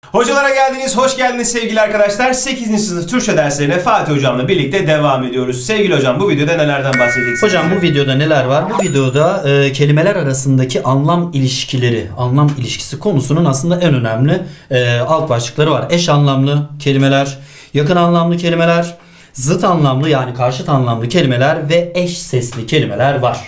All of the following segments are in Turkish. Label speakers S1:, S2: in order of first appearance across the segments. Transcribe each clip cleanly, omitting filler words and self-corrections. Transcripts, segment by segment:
S1: Hocalara geldiniz, hoş geldiniz sevgili arkadaşlar. 8. sınıf Türkçe derslerine Fatih Hocam'la birlikte devam ediyoruz. Sevgili hocam, bu videoda nelerden bahsedeceksiniz?
S2: Hocam bu videoda neler var? Bu videoda kelimeler arasındaki anlam ilişkileri, anlam ilişkisi konusunun aslında en önemli alt başlıkları var. Eş anlamlı kelimeler, yakın anlamlı kelimeler, zıt anlamlı yani karşıt anlamlı kelimeler ve eş sesli kelimeler var.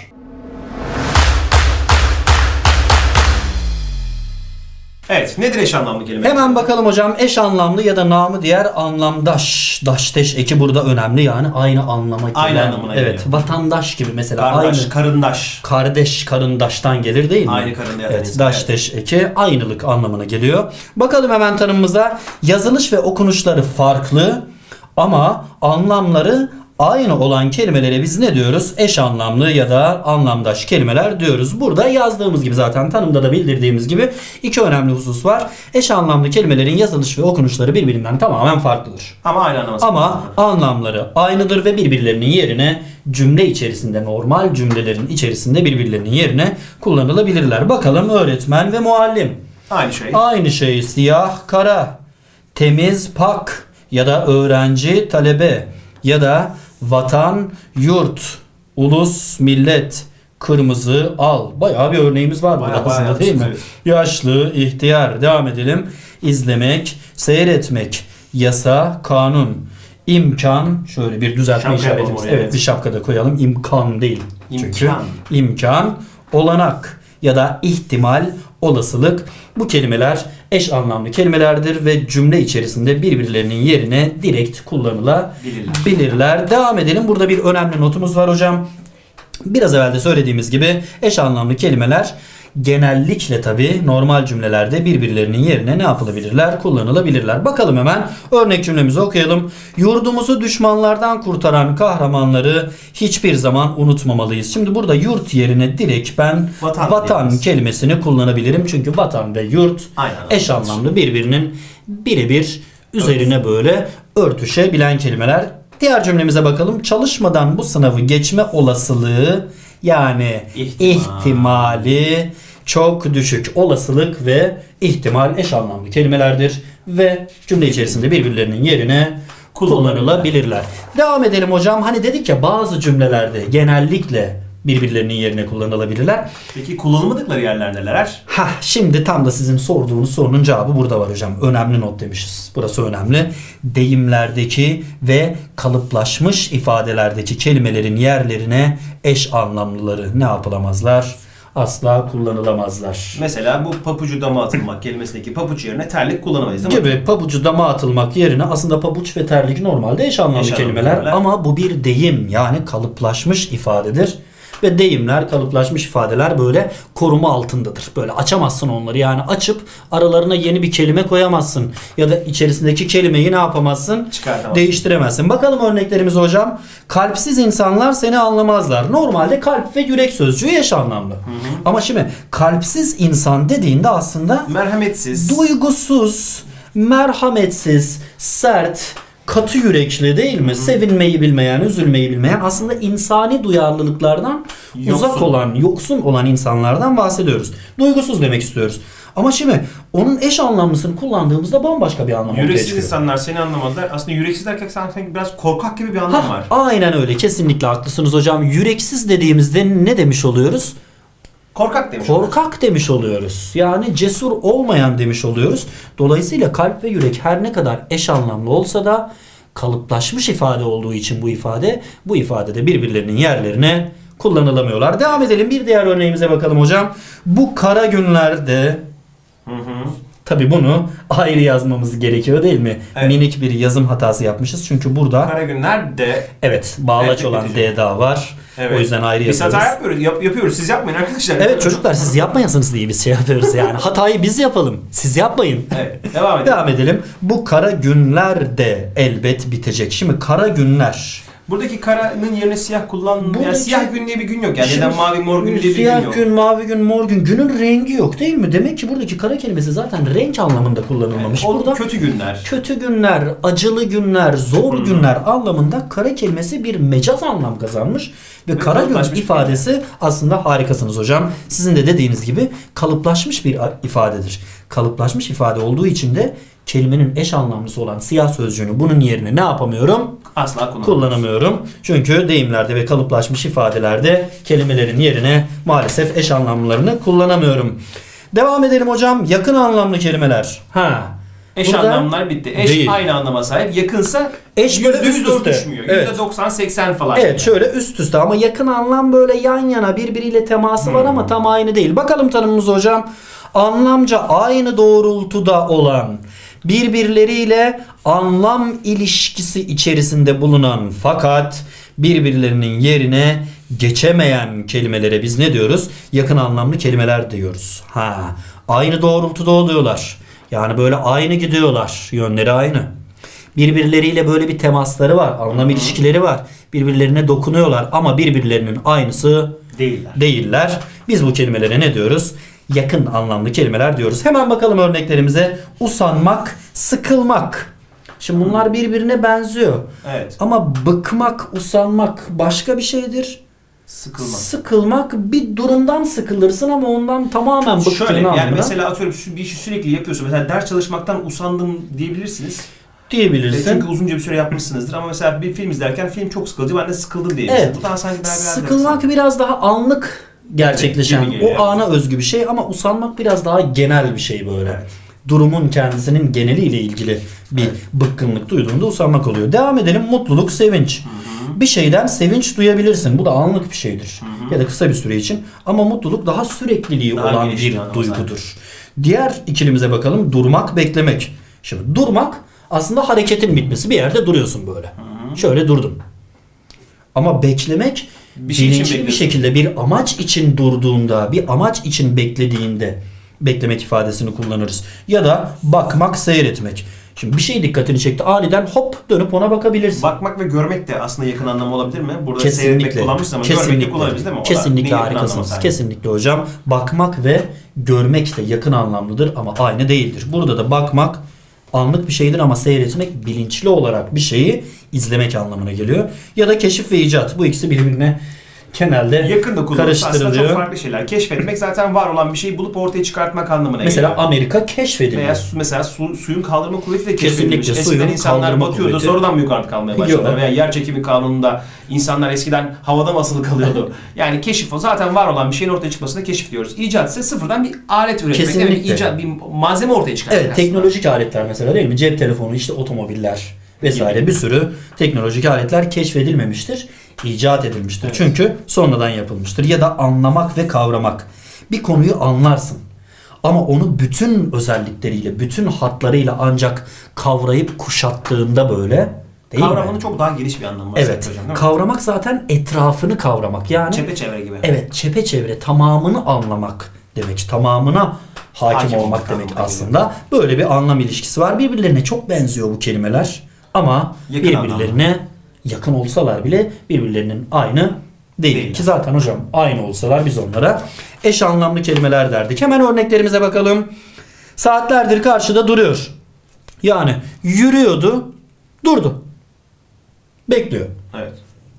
S1: Evet, nedir eş anlamlı kelime?
S2: Hemen bakalım hocam. Eş anlamlı ya da namı diğer anlamdaş. Daşteş eki burada önemli yani aynı anlama gelen.
S1: Aynı anlamına geliyor.
S2: Evet, vatandaş gibi mesela.
S1: Kardeş,
S2: aynı.
S1: karındaş.
S2: Kardeş, karındaştan gelir değil mi?
S1: Aynı karında
S2: Evet,
S1: yatırız.
S2: daşteş eki aynılık anlamına geliyor. Bakalım hemen tanımımıza. Yazılış ve okunuşları farklı ama anlamları aynı olan kelimelere biz ne diyoruz? Eş anlamlı ya da anlamdaş kelimeler diyoruz. Burada yazdığımız gibi zaten tanımda da bildirdiğimiz gibi iki önemli husus var. Eş anlamlı kelimelerin yazılış ve okunuşları birbirinden tamamen farklıdır.
S1: Ama aynı anlamı.
S2: Ama anlamları aynıdır ve birbirlerinin yerine cümle içerisinde, normal cümlelerin içerisinde birbirlerinin yerine kullanılabilirler. Bakalım öğretmen ve muallim.
S1: Aynı şey.
S2: Aynı şey. Siyah, kara, temiz, pak ya da öğrenci, talebe ya da vatan, yurt, ulus, millet, kırmızı, al. Bayağı bir örneğimiz var burada aslında değil mi?
S1: Evet.
S2: Yaşlı, ihtiyar. Devam edelim. İzlemek, seyretmek, yasa, kanun, imkan. Şöyle bir düzeltme
S1: Şapka yapalım
S2: işaretimiz.
S1: oraya,
S2: Evet,
S1: evet.
S2: bir şapka da koyalım. İmkan değil. Çünkü
S1: İmkan.
S2: imkan, olanak ya da ihtimal, olasılık. Bu kelimeler eş anlamlı kelimelerdir ve cümle içerisinde birbirlerinin yerine direkt kullanılabilirler. Devam edelim. Burada bir önemli notumuz var hocam. Biraz evvel de söylediğimiz gibi eş anlamlı kelimeler genellikle tabi normal cümlelerde birbirlerinin yerine ne yapılabilirler? Kullanılabilirler. Bakalım hemen örnek cümlemizi okuyalım. Yurdumuzu düşmanlardan kurtaran kahramanları hiçbir zaman unutmamalıyız. Şimdi burada yurt yerine direkt ben vatan kelimesini kullanabilirim. Çünkü vatan ve yurt eş anlamlı birbirinin birebir üzerine böyle örtüşebilen kelimeler. Diğer cümlemize bakalım. Çalışmadan bu sınavı geçme olasılığı yani ihtimali çok düşük. Olasılık ve ihtimal eş anlamlı kelimelerdir ve cümle içerisinde birbirlerinin yerine kullanılabilirler. Devam edelim hocam. Hani dedik ya bazı cümlelerde genellikle birbirlerinin yerine kullanılabilirler.
S1: Peki kullanılmadıkları yerler neler?
S2: Şimdi tam da sizin sorduğunuz sorunun cevabı burada var hocam. Önemli not demişiz. Burası önemli. Deyimlerdeki ve kalıplaşmış ifadelerdeki kelimelerin yerlerine eş anlamlıları ne yapılamazlar? Asla kullanılamazlar.
S1: Mesela bu papucu dama atılmak kelimesindeki papuç yerine terlik kullanamayız değil mi?
S2: Gibi pabucu dama atılmak yerine aslında pabuç ve terlik normalde eş anlamlı kelimeler ama bu bir deyim yani kalıplaşmış ifadedir. Ve deyimler, kalıplaşmış ifadeler böyle koruma altındadır. Böyle açamazsın onları yani açıp aralarına yeni bir kelime koyamazsın. Ya da içerisindeki kelimeyi ne yapamazsın? Değiştiremezsin. Bakalım örneklerimize hocam. Kalpsiz insanlar seni anlamazlar. Normalde kalp ve yürek sözcüğü eş anlamlı. Ama şimdi kalpsiz insan dediğinde aslında
S1: merhametsiz,
S2: duygusuz, merhametsiz, sert, katı yürekli değil mi? Sevinmeyi bilmeyen, üzülmeyi bilmeyen aslında insani duyarlılıklardan uzak olan, yoksun olan insanlardan bahsediyoruz. Duygusuz demek istiyoruz. Ama şimdi onun eş anlamlısını kullandığımızda bambaşka bir anlam ortaya çıkıyor.
S1: Yüreksiz insanlar seni anlamazlar. Aslında yüreksiz derken sanki biraz korkak gibi bir anlam var.
S2: Aynen öyle. Kesinlikle haklısınız hocam. Yüreksiz dediğimizde ne demiş oluyoruz? Korkak demiş oluyoruz. Yani cesur olmayan demiş oluyoruz. Dolayısıyla kalp ve yürek her ne kadar eş anlamlı olsa da kalıplaşmış ifade olduğu için bu ifadede birbirlerinin yerlerine kullanılamıyorlar. Devam edelim. Bir diğer örneğimize bakalım hocam. Bu kara günlerde tabii bunu ayrı yazmamız gerekiyor değil mi? Evet. Minik bir yazım hatası yapmışız. Çünkü burada
S1: kara günlerde
S2: evet bağlaç olan D daha var. Evet. O yüzden ayrı
S1: biz
S2: yapıyoruz.
S1: Biz hata yapıyoruz. Siz yapmayın arkadaşlar.
S2: Evet çocuklar siz yapmayasanız diye biz yapıyoruz yani. Hatayı biz yapalım. Siz yapmayın.
S1: Evet.
S2: Devam edelim. Bu kara günler de elbet bitecek. Şimdi kara günler.
S1: Buradaki karanın yerine siyah kullanmıyor. Yani siyah gün diye bir gün yok. Yani neden mavi mor gün diye bir gün yok.
S2: Siyah gün, mavi gün, mor gün. Günün rengi yok değil mi? Demek ki buradaki kara kelimesi zaten renk anlamında kullanılmamış.
S1: Evet,
S2: burada
S1: kötü günler.
S2: Kötü günler, acılı günler, zor günler anlamında kara kelimesi bir mecaz anlam kazanmış. Ve kara gün ifadesi aslında harikasınız hocam. Sizin de dediğiniz gibi kalıplaşmış bir ifadedir. kalıplaşmış ifade olduğu için de kelimenin eş anlamlısı olan siyah sözcüğünü bunun yerine ne yapamıyorum?
S1: Asla
S2: Kullanamıyorum. Çünkü deyimlerde ve kalıplaşmış ifadelerde kelimelerin yerine maalesef eş anlamlılarını kullanamıyorum. Devam edelim hocam. Yakın anlamlı kelimeler.
S1: Eş anlamlar bitti. Eş değil. Aynı anlama sahip. Yakınsa
S2: eş böyle üst üste
S1: düşmüyor. Evet. %90-80 falan.
S2: Evet yani. Şöyle üst üste ama yakın anlam böyle yan yana birbiriyle teması var ama tam aynı değil. Bakalım tanımımız hocam. Anlamca aynı doğrultuda olan, birbirleriyle anlam ilişkisi içerisinde bulunan fakat birbirlerinin yerine geçemeyen kelimelere biz ne diyoruz? Yakın anlamlı kelimeler diyoruz. Aynı doğrultuda oluyorlar. Yani böyle aynı gidiyorlar. Yönleri aynı. Birbirleriyle böyle bir temasları var. Anlam ilişkileri var. Birbirlerine dokunuyorlar ama birbirlerinin aynısı değiller. Biz bu kelimelere ne diyoruz? Yakın anlamlı kelimeler diyoruz. Hemen bakalım örneklerimize. Usanmak, sıkılmak. Şimdi bunlar birbirine benziyor.
S1: Evet.
S2: Ama bıkmak, usanmak başka bir şeydir. Sıkılmak bir durumdan sıkılırsın ama ondan tamamen bıktığın
S1: Şöyle yani
S2: anlamına.
S1: mesela atıyorum bir işi sürekli yapıyorsun. Mesela ders çalışmaktan usandım diyebilirsiniz.
S2: Diyebilirsin.
S1: Çünkü uzunca bir süre yapmışsınızdır ama mesela bir film izlerken film çok sıkıcı, ben de sıkıldım diyebilirsin.
S2: Evet.
S1: Bu da sanki
S2: sıkılmak biraz daha anlık gerçekleşen, o ana özgü bir şey ama usanmak biraz daha genel bir şey böyle. Evet. Durumun kendisinin geneliyle ilgili bir bıkkınlık duyduğunda usanmak oluyor. Devam edelim. Mutluluk, sevinç. Bir şeyden sevinç duyabilirsin. Bu da anlık bir şeydir. Ya da kısa bir süre için. Ama mutluluk daha sürekliliği olan bir duygudur. Diğer ikilimize bakalım. Durmak, beklemek. Şimdi durmak aslında hareketin bitmesi. Bir yerde duruyorsun böyle. Şöyle durdum. Ama beklemek bilinçli bir şekilde bir amaç için durduğunda, bir amaç için beklediğinde beklemek ifadesini kullanırız. Ya da bakmak, seyretmek. Şimdi bir şey dikkatini çekti. Aniden hop dönüp ona bakabilirsin.
S1: Bakmak ve görmek de aslında yakın anlamı olabilir mi? Burada seyretmek kullanmışız ama görmek de kullanabiliriz değil mi?
S2: Kesinlikle harikasınız. Kesinlikle hocam. Bakmak ve görmek de yakın anlamlıdır ama aynı değildir. Burada da bakmak anlık bir şeydir ama seyretmek bilinçli olarak bir şeyi izlemek anlamına geliyor. Ya da keşif ve icat. Bu ikisi birbirine genelde
S1: yakında kullanılır. Aslında çok farklı şeyler. Keşfetmek zaten var olan bir şeyi bulup ortaya çıkartmak anlamına
S2: mesela
S1: geliyor.
S2: Amerika keşfedildi.
S1: Veya mesela suyun kaldırma kuvveti de keşfedilmiş. Eskiden insanlar batıyordu, sonradan mı yukarıda kalmaya başladılar? Veya yer çekimi kanununda insanlar eskiden havada mı asılı kalıyordu? Yani keşif o. Zaten var olan bir şeyin ortaya çıkmasına keşif diyoruz. İcat ise sıfırdan bir alet üretmek.
S2: Kesinlikle.
S1: Bir malzeme ortaya çıkarmak.
S2: Evet, teknolojik aletler mesela değil mi? Cep telefonu, işte otomobiller vesaire bir sürü teknolojik aletler keşfedilmemiştir. İcat edilmiştir. Evet. Çünkü sonradan yapılmıştır. Ya da anlamak ve kavramak. Bir konuyu anlarsın. Ama onu bütün özellikleriyle, bütün hatlarıyla ancak kavrayıp kuşattığında böyle değil
S1: kavramanın
S2: mi?
S1: çok daha geniş bir anlamı var.
S2: Evet. Hocam, kavramak zaten etrafını kavramak. Yani
S1: çepeçevre gibi.
S2: Evet, çepeçevre tamamını anlamak demek. Tamamına hakim olmak demek aslında. Gibi. Böyle bir anlam ilişkisi var. Birbirlerine çok benziyor bu kelimeler. Ama yakın birbirlerine anlamı. Yakın olsalar bile birbirlerinin aynı değil. Ki zaten hocam aynı olsalar biz onlara eş anlamlı kelimeler derdik. Hemen örneklerimize bakalım. Saatlerdir karşıda duruyor. Yani yürüyordu, durdu. Bekliyor.
S1: Evet.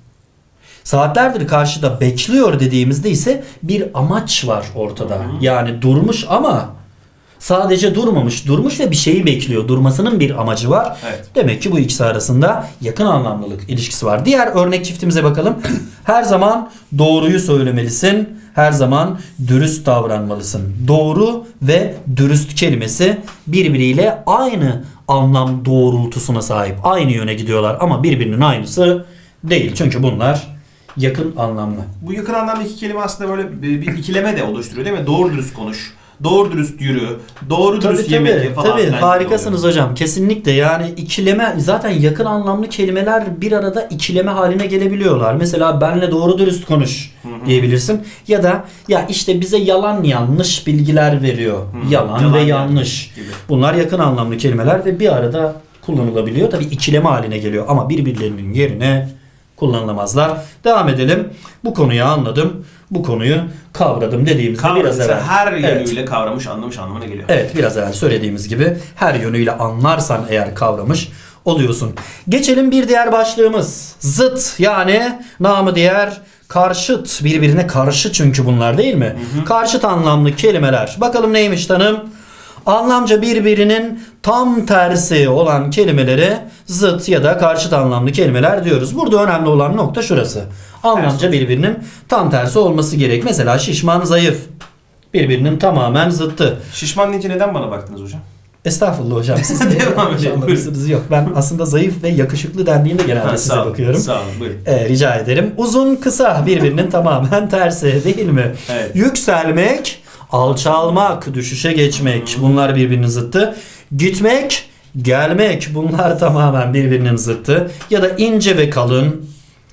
S2: Saatlerdir karşıda bekliyor dediğimizde ise bir amaç var ortada. Yani durmuş ama sadece durmuş ve bir şeyi bekliyor. Durmasının bir amacı var.
S1: Evet.
S2: Demek ki bu ikisi arasında yakın anlamlılık ilişkisi var. Diğer örnek çiftimize bakalım. Her zaman doğruyu söylemelisin. Her zaman dürüst davranmalısın. Doğru ve dürüst kelimesi birbiriyle aynı anlam doğrultusuna sahip. Aynı yöne gidiyorlar ama birbirinin aynısı değil. Çünkü bunlar yakın anlamlı.
S1: Bu yakın anlamlı iki kelime aslında böyle bir ikileme de oluşturuyor değil mi? Doğru dürüst konuş. Doğru dürüst yürü, doğru dürüst yemek ye falan.
S2: Tabii harikasınız hocam. Kesinlikle yani ikileme zaten yakın anlamlı kelimeler bir arada ikileme haline gelebiliyorlar. Mesela benle doğru dürüst konuş diyebilirsin. Ya da ya işte bize yalan yanlış bilgiler veriyor. Yalan ve yanlış. Gibi. Bunlar yakın anlamlı kelimeler ve bir arada kullanılabiliyor. Tabii ikileme haline geliyor ama birbirlerinin yerine kullanılamazlar. Devam edelim. Bu konuyu anladım. Bu konuyu kavradım dediğimizde biraz evvel.
S1: Her yönüyle kavramış, anlamış anlamına geliyor.
S2: Evet, biraz evvel söylediğimiz gibi her yönüyle anlarsan eğer kavramış oluyorsun. Geçelim bir diğer başlığımız. Zıt, yani namı diğer karşıt. Birbirine karşı çünkü bunlar değil mi? Karşıt anlamlı kelimeler. Bakalım neymiş tanım? Anlamca birbirinin tam tersi olan kelimelere zıt ya da karşıt anlamlı kelimeler diyoruz. Burada önemli olan nokta şurası. Anlamca birbirinin tam tersi olması gerek. Mesela şişman, zayıf. Birbirinin tamamen zıttı.
S1: Şişman deyince neden bana baktınız hocam?
S2: Estağfurullah hocam. Siz
S1: Devam edelim.
S2: Yok. Ben aslında zayıf ve yakışıklı dendiğinde genelde size bakıyorum.
S1: Sağ olun. Buyurun.
S2: Rica ederim. Uzun, kısa birbirinin tamamen tersi değil mi?
S1: Evet.
S2: Yükselmek, alçalmak, düşüşe geçmek. Bunlar birbirinin zıttı. Gitmek, gelmek. Bunlar tamamen birbirinin zıttı. Ya da ince ve kalın,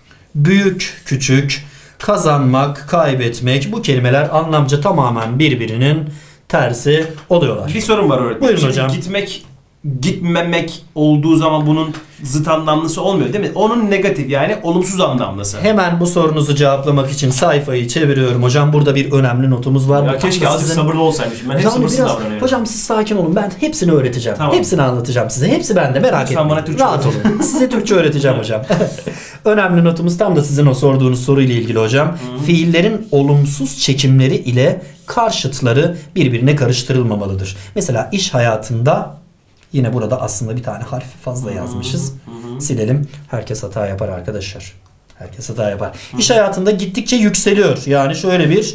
S2: büyük, küçük, kazanmak, kaybetmek. Bu kelimeler anlamca tamamen birbirinin tersi oluyorlar.
S1: Bir sorun var öğretmenim.
S2: Buyurun
S1: Şimdi
S2: hocam.
S1: Gitmek, gitmemek olduğu zaman bunun zıt anlamlısı olmuyor değil mi? Onun negatif yani olumsuz anlamlısı.
S2: Hemen bu sorunuzu cevaplamak için sayfayı çeviriyorum hocam. Burada bir önemli notumuz var.
S1: Ya keşke azıcık sabırlı olsaymışım. Ben hep sabırsız davranıyorum.
S2: Hocam siz sakin olun. Ben hepsini öğreteceğim.
S1: Tamam.
S2: Hepsini anlatacağım size. Hepsi bende, merak
S1: Lütfen bana
S2: etmeyin.
S1: Türkçe
S2: Rahat olun. Size Türkçe öğreteceğim hocam. Önemli notumuz tam da sizin o sorduğunuz soruyla ilgili hocam. Fiillerin olumsuz çekimleri ile karşıtları birbirine karıştırılmamalıdır. Mesela iş hayatında yine burada aslında bir tane harfi fazla yazmışız. Silelim. Herkes hata yapar arkadaşlar. Herkes hata yapar. İş hayatında gittikçe yükseliyor. Yani şöyle bir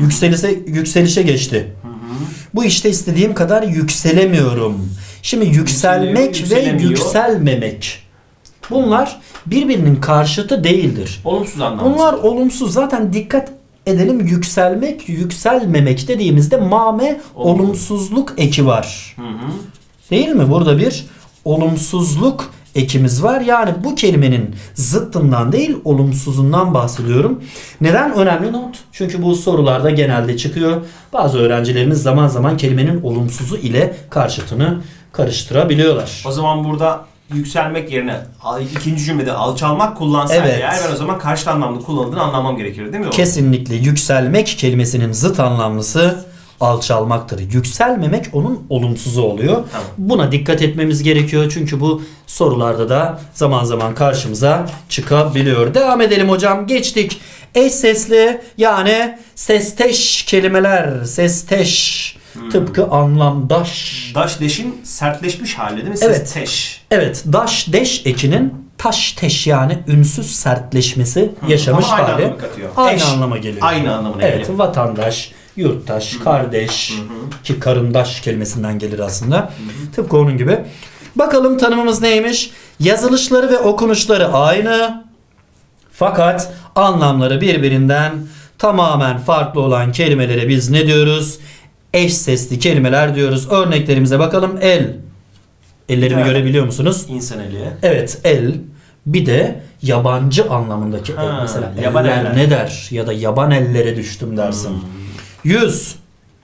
S2: yükselişe geçti. Bu işte istediğim kadar yükselemiyorum. Şimdi yükselmek ve yükselmemek. Bunlar birbirinin karşıtı değildir.
S1: Olumsuz anlamlı.
S2: Bunlar olumsuz. Zaten dikkat edelim, yükselmek, yükselmemek dediğimizde mame olumsuzluk eki var. Değil mi? Burada bir olumsuzluk ekimiz var. Yani bu kelimenin zıttından değil, olumsuzundan bahsediyorum. Neden? Önemli not. Çünkü bu sorularda genelde çıkıyor. Bazı öğrencilerimiz zaman zaman kelimenin olumsuzu ile karşıtını karıştırabiliyorlar.
S1: O zaman burada yükselmek yerine ikinci cümlede alçalmak kullansaydı eğer ben o zaman karşıt anlamda kullanıldığını anlamam gerekiyor değil mi?
S2: Kesinlikle. Yükselmek kelimesinin zıt anlamlısı alçalmaktır. Yükselmemek onun olumsuzu oluyor.
S1: Tamam.
S2: Buna dikkat etmemiz gerekiyor. Çünkü bu sorularda da zaman zaman karşımıza çıkabiliyor. Devam edelim hocam. Geçtik. Eş sesli yani sesteş kelimeler. Sesteş. Tıpkı anlamdaş.
S1: Daş deşin sertleşmiş hali değil mi?
S2: Evet.
S1: Sesteş.
S2: Evet. Daş deş ekinin taş teş yani ünsüz sertleşmesi yaşamış
S1: ama aynı
S2: hali.
S1: anlamı katıyor.
S2: Aynı anlama geliyor.
S1: Aynı anlamına
S2: evet,
S1: geliyor.
S2: Vatandaş, yurttaş, kardeş ki karındaş kelimesinden gelir aslında. Tıpkı onun gibi. Bakalım tanımımız neymiş? Yazılışları ve okunuşları aynı. Fakat anlamları birbirinden tamamen farklı olan kelimelere biz ne diyoruz? Eş sesli kelimeler diyoruz. Örneklerimize bakalım. El. Ellerimi görebiliyor musunuz?
S1: İnsan eli.
S2: Evet, el. Bir de yabancı anlamındaki el. Mesela
S1: yaban
S2: eller ne der? Ya da yaban ellere düştüm dersin. Yüz.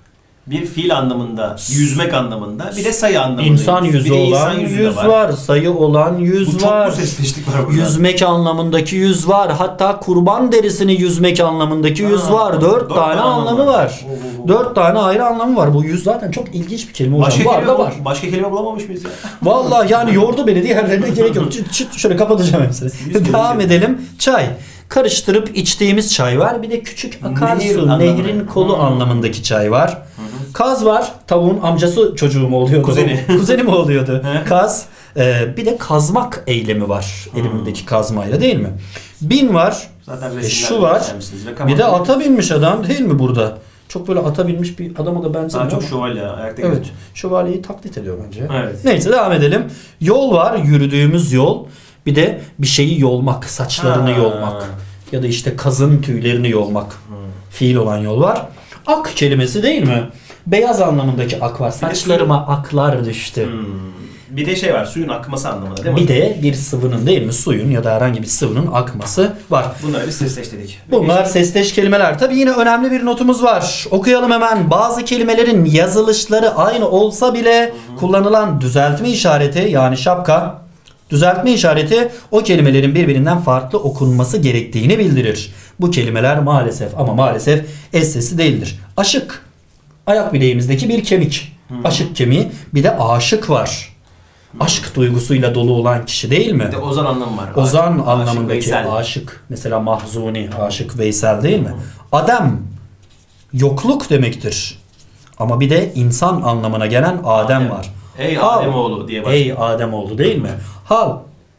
S1: Bir fiil anlamında, yüzmek anlamında, bir de sayı anlamında.
S2: İnsan yüzü olan yüz var. Sayı olan yüz var.
S1: Bu çok sesleştik var burada.
S2: Yüzmek anlamındaki yüz var. Hatta kurban derisini yüzmek anlamındaki yüz var. Dört tane anlamı var. Dört tane ayrı anlamı var. Bu yüz zaten çok ilginç bir kelime hocam.
S1: Başka kelime bulamamış mıyız ya?
S2: Vallahi yani yordu beni, diğerlerine gerek yok. Şöyle kapatacağım hepsini. Devam edelim. Çay. Karıştırıp içtiğimiz çay var. Bir de küçük akarsu, nehrin kolu anlamındaki çay var. Kaz var. Tavuğun amcası çocuğu mu oluyordu? Kuzeni mi oluyordu? Kaz. Bir de kazmak eylemi var. Elimdeki kazmayla değil mi? Bin var. Şu var. Bir de ata binmiş adam değil mi burada? Çok böyle ata binmiş bir adama da benzemiyor.
S1: Çok şövalye. Ayakta
S2: evet. Şövalyeyi taklit ediyor bence.
S1: Evet.
S2: Neyse devam edelim. Yol var. Yürüdüğümüz yol. Bir de bir şeyi yolmak. Saçlarını yolmak. Ya da işte kazın tüylerini yolmak. Fiil olan yol var. Ak kelimesi değil mi? Beyaz anlamındaki ak var. Saçlarıma aklar düştü.
S1: Bir de şey var, suyun akması anlamında değil mi?
S2: Bir de bir sıvının değil mi? Suyun ya da herhangi bir sıvının akması var.
S1: Bunları bir sesleş dedik.
S2: Bunlar sesleş kelimeler. Tabii yine önemli bir notumuz var. Okuyalım hemen. Bazı kelimelerin yazılışları aynı olsa bile kullanılan düzeltme işareti yani şapka, düzeltme işareti o kelimelerin birbirinden farklı okunması gerektiğini bildirir. Bu kelimeler maalesef ama maalesef eş sesli değildir. Aşık. Ayak bileğimizdeki bir kemik. Aşık kemiği. Bir de aşık var. Aşk duygusuyla dolu olan kişi değil mi?
S1: Bir de ozan anlamı var.
S2: Ozan
S1: aşık,
S2: anlamındaki aşık. Mesela Mahzuni, aşık Veysel değil mi? Adem yokluk demektir. Ama bir de insan anlamına gelen Adem var.
S1: Ey Ademoğlu diye başlıyor.
S2: Ey Ademoğlu değil mi? Hal.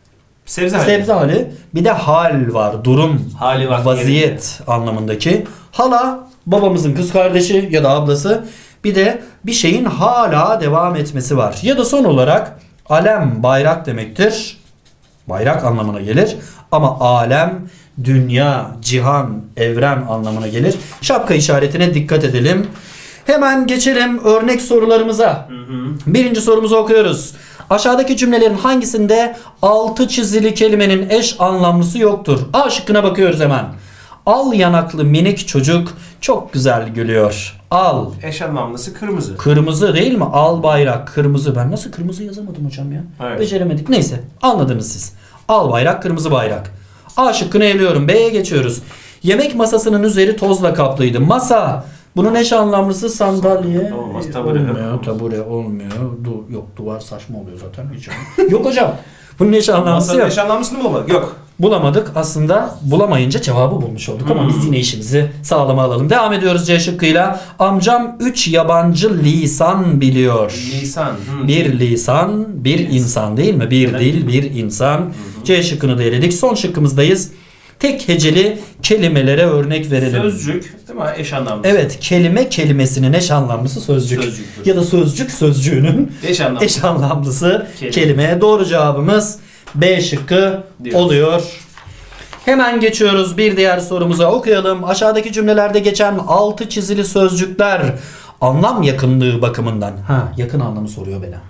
S1: Sebze hali.
S2: Sebze hali. Bir de hal var. Durum.
S1: Hali var.
S2: Vaziyet anlamındaki. Hala babamızın kız kardeşi ya da ablası. Bir de bir şeyin hala devam etmesi var. Ya da son olarak alem bayrak demektir. Bayrak anlamına gelir. Ama alem, dünya, cihan, evren anlamına gelir. Şapka işaretine dikkat edelim. Hemen geçelim örnek sorularımıza. Birinci sorumuzu okuyoruz. Aşağıdaki cümlelerin hangisinde altı çizili kelimenin eş anlamlısı yoktur? A şıkkına bakıyoruz hemen. Al yanaklı minik çocuk çok güzel gülüyor. Al.
S1: Eş anlamlısı kırmızı.
S2: Kırmızı değil mi? Al bayrak kırmızı. Ben nasıl kırmızı yazamadım hocam ya?
S1: Evet.
S2: Beceremedik. Neyse anladınız siz. Al bayrak kırmızı bayrak. A şıkkını eliyorum. B'ye geçiyoruz. Yemek masasının üzeri tozla kaplıydı. Masa. Bunun eş anlamlısı sandalye.
S1: Olmaz, tabure.
S2: Olmuyor. Tabure olmuyor. Yok duvar saçma oluyor zaten. Hiç yok hocam. Bunun eş anlamlısı
S1: Masanın
S2: yok.
S1: eş anlamlısını mı bulamadık? Yok.
S2: Bulamadık. Aslında bulamayınca cevabı bulmuş olduk ama biz yine işimizi sağlama alalım. Devam ediyoruz C şıkkıyla. Amcam 3 yabancı lisan biliyor.
S1: Lisan.
S2: Bir lisan, bir insan değil mi? Bir dil, bir insan. C şıkkını da eledik. Son şıkkımızdayız. Tek heceli kelimelere örnek verelim.
S1: Sözcük değil mi? Eş anlamlısı.
S2: Evet, kelime kelimesinin eş anlamlısı sözcük.
S1: Sözcüktür.
S2: Ya da sözcük sözcüğünün
S1: Eş anlamlısı.
S2: kelime. Doğru cevabımız B şıkkı
S1: diyoruz.
S2: oluyor. Hemen geçiyoruz bir diğer sorumuza, okuyalım. Aşağıdaki cümlelerde geçen altı çizili sözcükler anlam yakınlığı bakımından, yakın anlamı soruyor bana.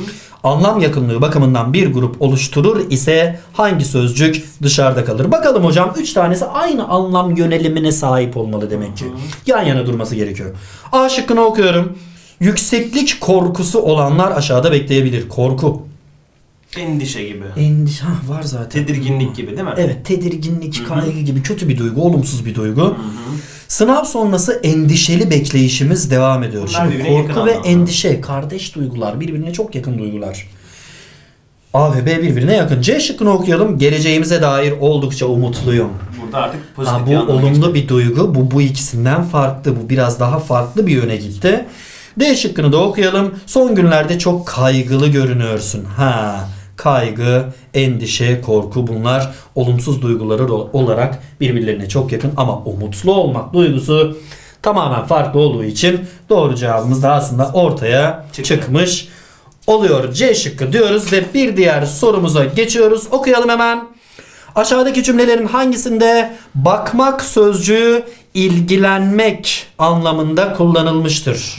S2: Anlam yakınlığı bakımından bir grup oluşturur ise hangi sözcük dışarıda kalır? Bakalım hocam, 3 tanesi aynı anlam yönelimine sahip olmalı demek ki. Yan yana durması gerekiyor. A şıkkını okuyorum. Yükseklik korkusu olanlar aşağıda bekleyebilir. Korku.
S1: Endişe gibi.
S2: Endişe var zaten.
S1: Tedirginlik gibi değil mi?
S2: Evet, tedirginlik, kaygı gibi kötü bir duygu, olumsuz bir duygu. Sınav sonrası endişeli bekleyişimiz devam ediyor.
S1: Bunlar
S2: Şimdi
S1: birbirine
S2: korku
S1: yakın
S2: ve
S1: anlamda.
S2: endişe kardeş duygular, birbirine çok yakın duygular. A ve B birbirine yakın. C şıkkını okuyalım. Geleceğimize dair oldukça umutluyum.
S1: Burada artık pozitif
S2: Bu
S1: bir anlama
S2: olumlu
S1: geçti.
S2: bir duygu. Bu ikisinden farklı. Bu biraz daha farklı bir yöne gitti. D şıkkını da okuyalım. Son günlerde çok kaygılı görünüyorsun. Kaygı, endişe, korku, bunlar olumsuz duyguları olarak birbirlerine çok yakın ama umutlu olmak duygusu tamamen farklı olduğu için doğru cevabımız da aslında ortaya çıkmış oluyor. C şıkkı diyoruz ve bir diğer sorumuza geçiyoruz. Okuyalım hemen. Aşağıdaki cümlelerin hangisinde bakmak sözcüğü ilgilenmek anlamında kullanılmıştır?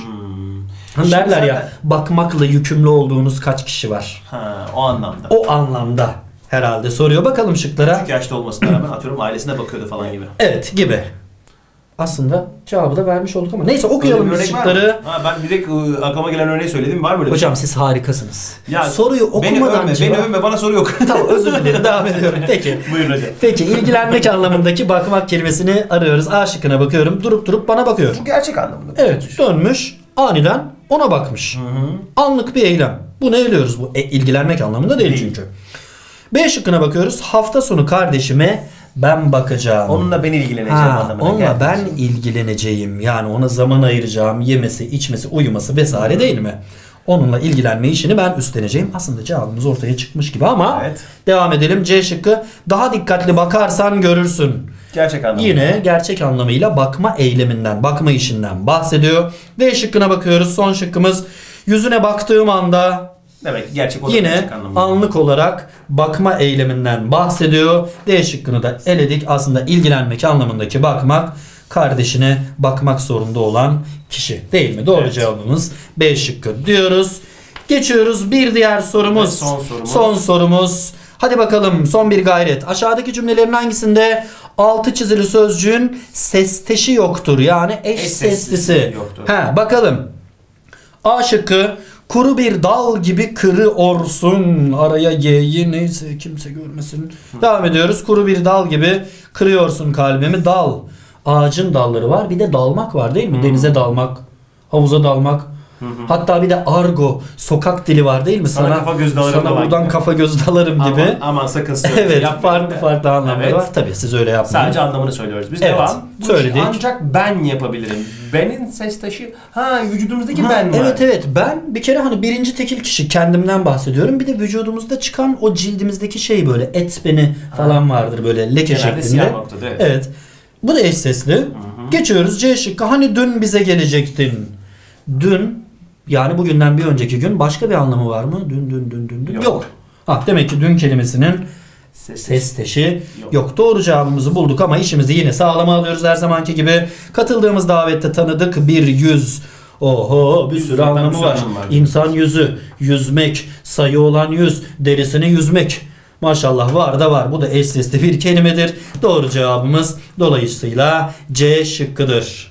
S2: Derler ya, bakmakla yükümlü olduğunuz kaç kişi var?
S1: O anlamda.
S2: O anlamda herhalde soruyor. Bakalım şıklara.
S1: Küçük yaşta olmasına rağmen atıyorum ailesine bakıyordu falan gibi.
S2: Evet, gibi. Aslında cevabı da vermiş olduk ama neyse, okuyalım biz şıkları.
S1: Ben direkt aklıma gelen örneği söyledim. Var böyle
S2: Hocam siz harikasınız.
S1: Ya,
S2: soruyu okumadan
S1: beni övme, bana soru yok.
S2: Tamam, özür dilerim, devam ediyorum. Peki.
S1: Buyurun hocam.
S2: Peki, ilgilenmek anlamındaki bakmak kelimesini arıyoruz. A şıkkına bakıyorum. Durup bana bakıyor.
S1: Bu gerçek anlamında.
S2: Evet, dönmüş. Aniden ona bakmış. Anlık bir eylem. Bunu eliyoruz. Bu ilgilenmek anlamında değil çünkü. B şıkkına bakıyoruz. Hafta sonu kardeşime ben bakacağım.
S1: Onunla ben ilgileneceğim anlamına
S2: Onunla
S1: geldi.
S2: ben ilgileneceğim. Yani ona zaman ayıracağım. Yemesi, içmesi, uyuması vesaire değil mi? Onunla ilgilenme işini ben üstleneceğim. Aslında cevabımız ortaya çıkmış gibi ama
S1: Evet.
S2: devam edelim. C şıkkı. Daha dikkatli bakarsan görürsün.
S1: Gerçek anlamda.
S2: Yine gerçek anlamıyla bakma eyleminden, bakma işinden bahsediyor. D şıkkına bakıyoruz. Son şıkkımız. Yüzüne baktığım anda
S1: Demek gerçek o da
S2: yine
S1: gerçek anlamda.
S2: anlık olarak bakma eyleminden bahsediyor. D şıkkını da eledik. Aslında ilgilenmek anlamındaki bakmak, kardeşine bakmak zorunda olan kişi değil mi? Doğru cevabımız B şıkkı diyoruz. Geçiyoruz bir diğer sorumuz.
S1: Ve
S2: Son sorumuz. Hadi bakalım, son bir gayret. Aşağıdaki cümlelerin hangisinde altı çizili sözcüğün sesteşi yoktur? Yani eş seslisi
S1: yoktur.
S2: Bakalım. A şıkkı. Kuru bir dal gibi kırıyorsun. Araya G'yi neyse kimse görmesin. Devam ediyoruz. Kuru bir dal gibi kırıyorsun kalbimi. Dal. Ağacın dalları var. Bir de dalmak var değil mi? Denize dalmak, havuza dalmak. Hatta bir de argo, sokak dili var değil mi?
S1: Sana kafa göz dalarım.
S2: Sana buradan kafa göz dalarım gibi.
S1: Aman sakın
S2: evet, farklı anlamları var. Tabii siz öyle yapmayın.
S1: Sadece anlamını söylüyoruz. Biz
S2: evet,
S1: devam.
S2: Söyledik.
S1: Ancak ben yapabilirim. Benin ses taşı. Vücudumuzdaki ben var.
S2: Evet. Ben bir kere hani birinci tekil kişi kendimden bahsediyorum. Bir de vücudumuzda çıkan o cildimizdeki şey böyle et beni falan vardır böyle leke şeklinde.
S1: Siyah noktada,
S2: evet. Bu da eş sesli. Geçiyoruz C şıkkı. Hani dün bize gelecektin. Dün yani bugünden bir önceki gün başka bir anlamı var mı? Dün. Yok. Demek ki dün kelimesinin ses teşi yok. Doğru cevabımızı bulduk ama işimizi yine sağlama alıyoruz her zamanki gibi. Katıldığımız davette tanıdık bir yüz. Oho, bir sürü anlamı var. İnsan yüzü, yüzmek, sayı olan yüz, derisini yüzmek. Maşallah var da var. Bu da eş sesli bir kelimedir. Doğru cevabımız dolayısıyla C şıkkıdır.